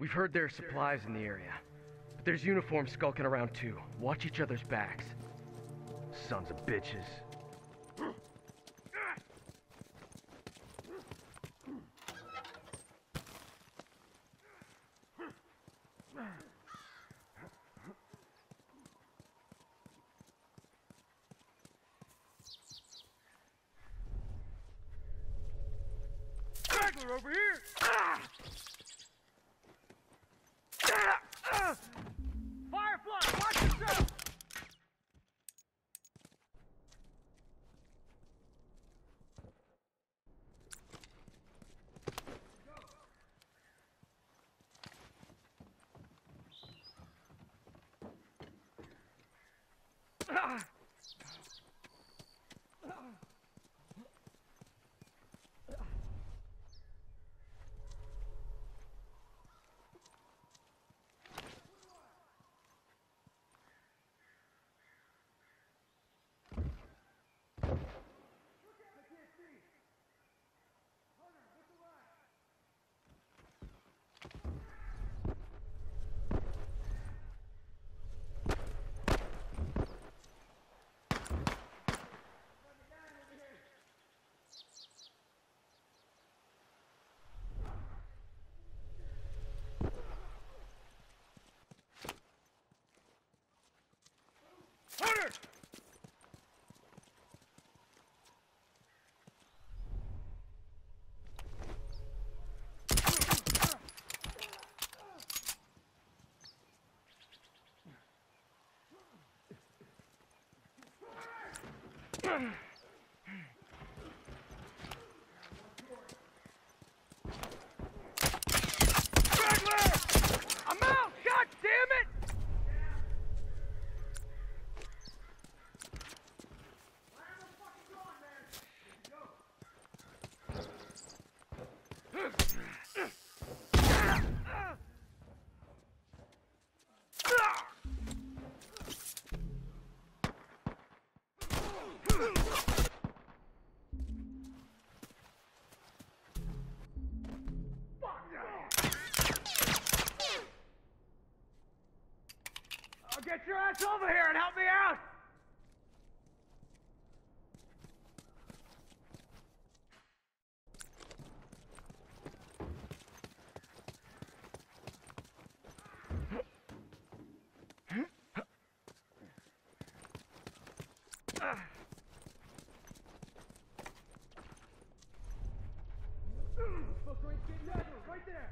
We've heard there are supplies in the area. But there's uniforms skulking around too. Watch each other's backs. Sons of bitches. Over here! Firefly, watch yourself! Hunter! I'm out! God damn it! Get your ass over here and help me out! Right there!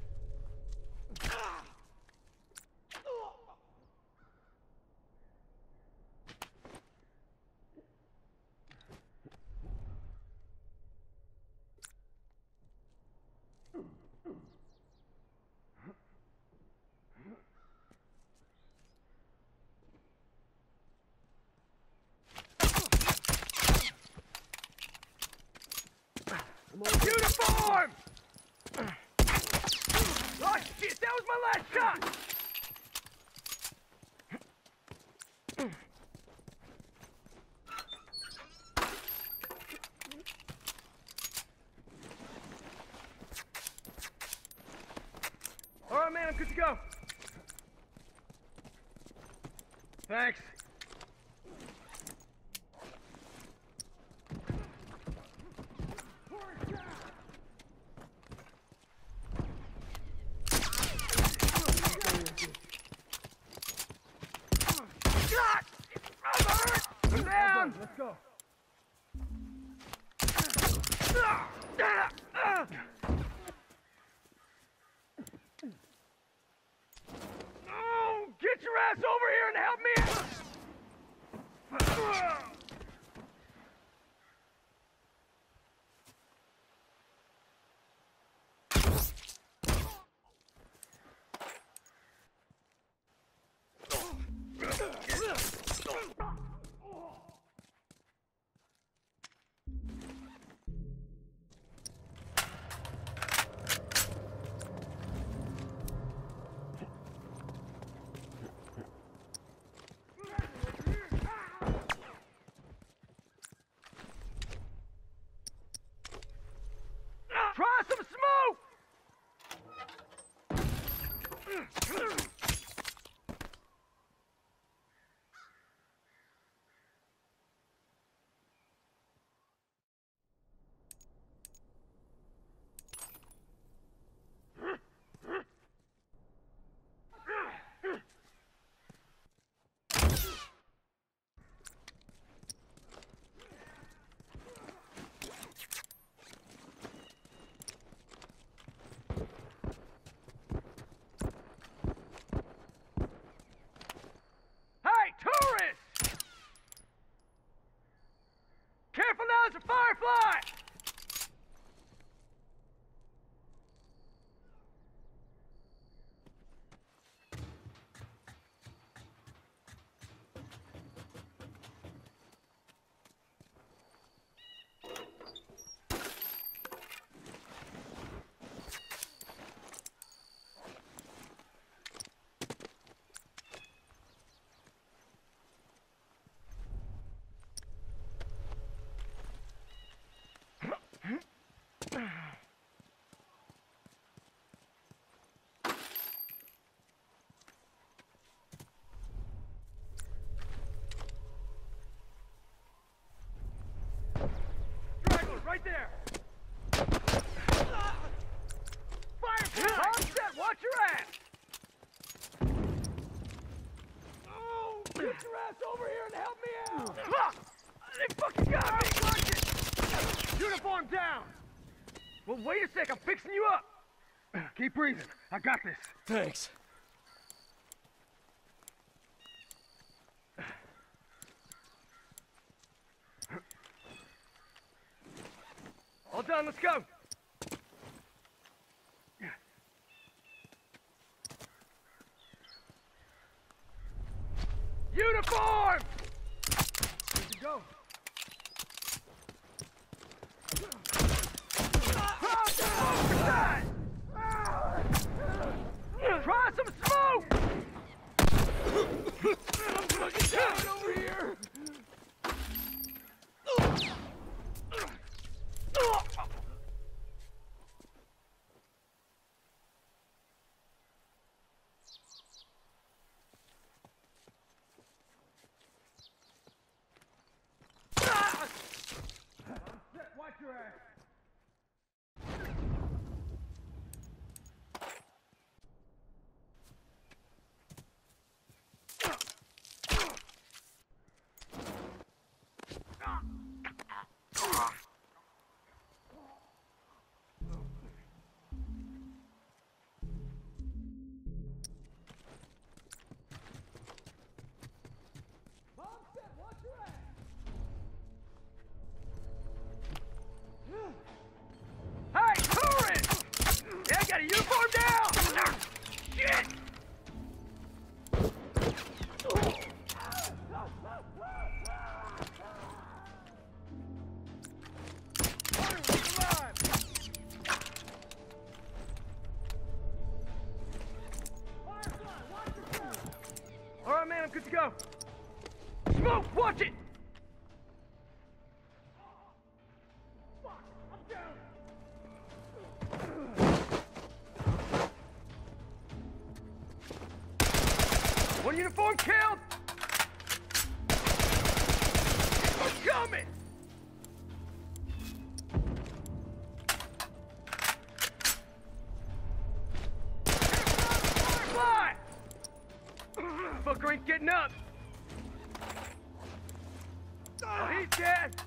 Uniform! Oh shit, that was my last shot! Alright man, I'm good to go. Thanks. I'm down! Let's go. Oh, get your ass over here and help me out! They fucking got me! Watch it! Uniform down! Well, wait a sec, I'm fixing you up! Keep breathing. I got this. Thanks. All done, let's go! Uniform! Good to go. Try some smoke! I'm fucking down over here! Watch your ass! Hey, tourist! Yeah, I got a uniform down! Shit! All right, man, I'm good to go. Smoke, watch it! One uniform killed! I'm coming! Fly! Fucker ain't getting up! Oh, he's dead!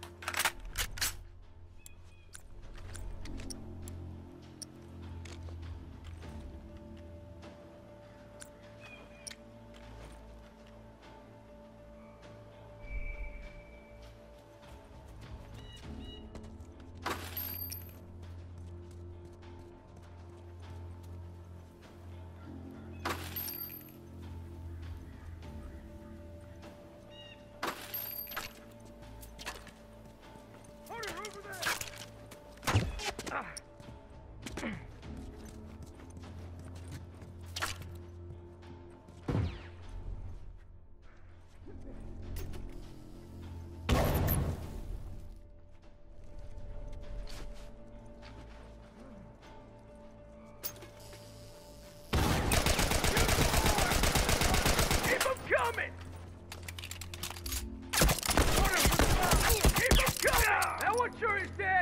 Keep him coming! Keep him coming! That one sure is dead!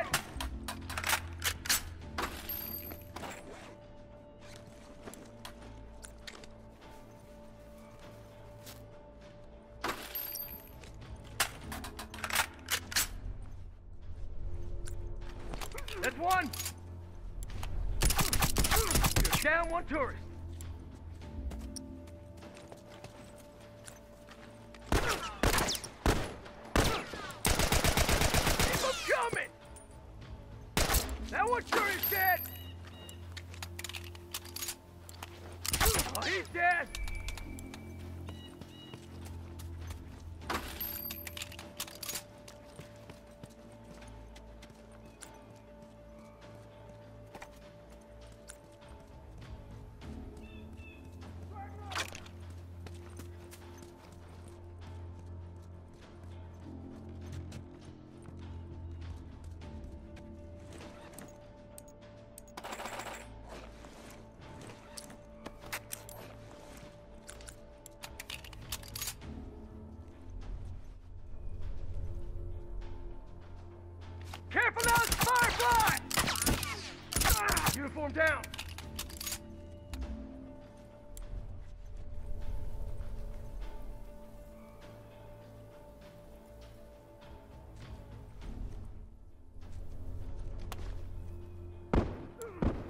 That's one! You're down one tourist. Keep him coming! That one sure is dead! Oh, he's dead! Careful now, it's Firefly! Uniform down.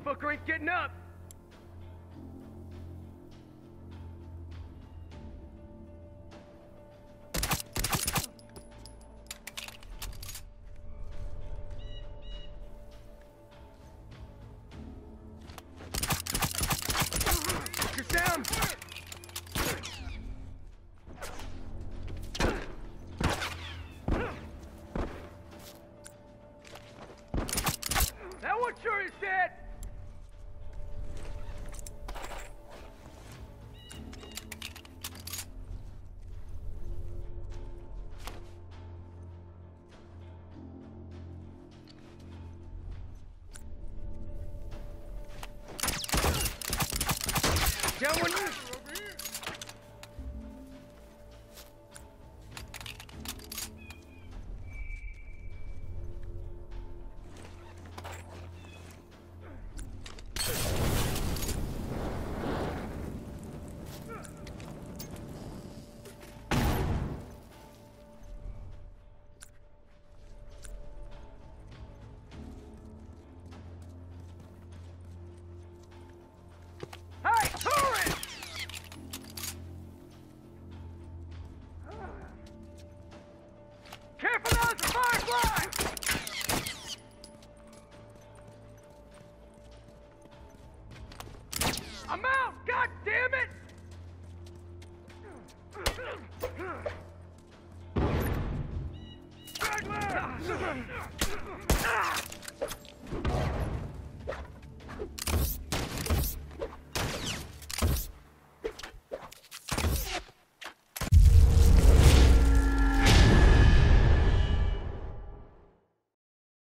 motherfucker ain't getting up! You're down! That one sure is dead! Down one! Hey, hurry! Careful now, it's a firefly! I'm out! God damn it! Straggler!